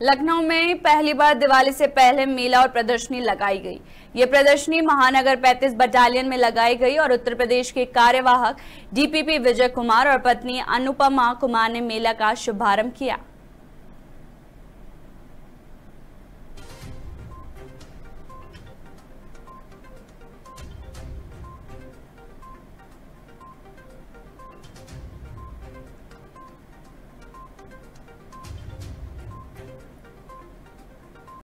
लखनऊ में पहली बार दिवाली से पहले मेला और प्रदर्शनी लगाई गई। ये प्रदर्शनी महानगर 35 बटालियन में लगाई गई और उत्तर प्रदेश के कार्यवाहक डीपीपी विजय कुमार और पत्नी अनुपमा कुमार ने मेला का शुभारंभ किया।